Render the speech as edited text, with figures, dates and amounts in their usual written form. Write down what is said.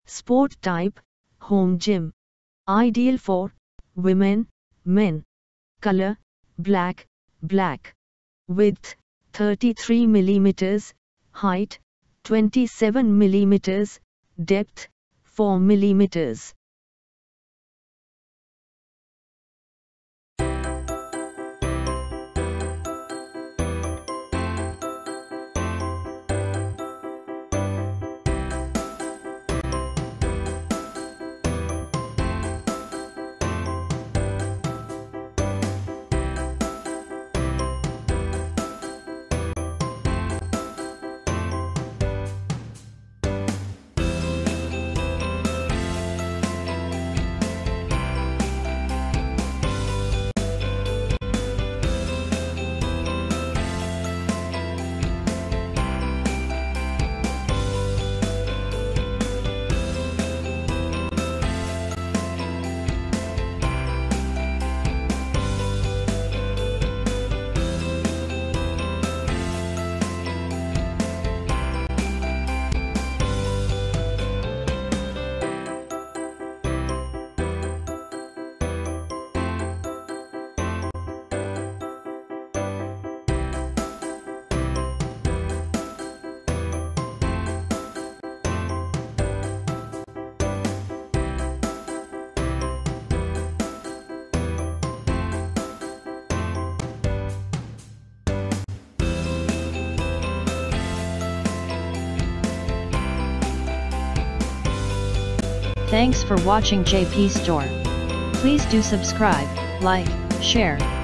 Sport type, home gym. Ideal for women, men. Color, black, black. Width, 33 mm. Height, 27 mm. Depth, 4 mm. Thanks for watching JP Store. Please do subscribe, like, share,